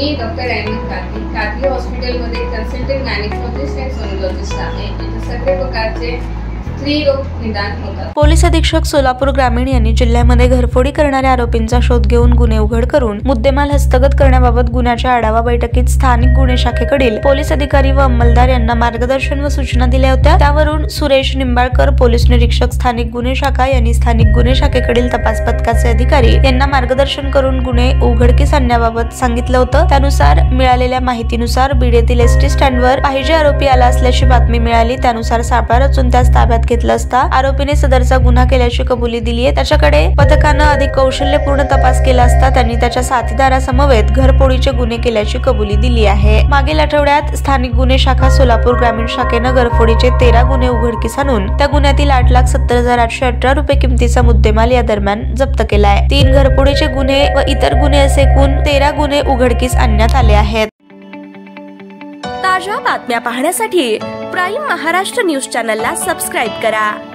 मी doctor Ahmad Qadri हॉस्पिटलमध्ये consultant gynaecologist आणि sonologist आहे। इथे सगळे प्रकारचे स्त्री रोग निदान होतात। पोलीस अधीक्षक सोलापूर ग्रामीण यांनी जिल्ह्यामध्ये घरफोडी करणाऱ्या आरोपींचा शोध घेऊन गुन्हे उघड करून मुद्देमाल हस्तगत करण्याबाबत गुन्ह्याच्या आढावा बैठकीत स्थानिक गुन्हे शाखेकडील पोलीस अधिकारी व अंमलदार यांना मार्गदर्शन व सूचना दिल्या होत्या। त्यावरून सुरेश निंबाळकर पोलीस निरीक्षक स्थानिक गुन्हे शाखा यांनी स्थानिक गुन्हे शाखेकडील तपास पथकाचे अधिकारी यांना मार्गदर्शन करून गुन्हे उघडकीस आणण्याबाबत सांगितलं होतं। त्यानुसार मिळालेल्या माहितीनुसार बीड येथील एसटी स्टँडवर पाहिजे आरोपी आला असल्याची बातमी मिळाली। त्यानुसार सापळा रचून त्यास ताब्यात घेतलं असता आरोपीने सदरचा गुन्हा केल्याची कबुली दिली आहे। त्याच्याकडे पथकानं अधिक कौशल्यपूर्ण तपास केला असता त्यांनी त्याच्या साथीदारासमवेत घरफोडीचे गुन्हे केल्याची कबुली दिली आहे। मागील आठवड्यात स्थानिक गुन्हे शाखा सोलापूर ग्रामीण शाखेनं घरफोडीचे 13 गुन्हे उघडकीस आणून त्या गुन्ह्यातील 8,70,818 रुपये किमतीचा मुद्देमाल या दरम्यान जप्त केलाय। 3 घरफोडीचे गुन्हे व इतर गुन्हे असे एकूण 13 गुन्हे उघडकीस आणण्यात आले आहेत। ताज्या बातम्या पाहण्यासाठी प्राईम महाराष्ट्र न्यूज चॅनलला सबस्क्राईब करा।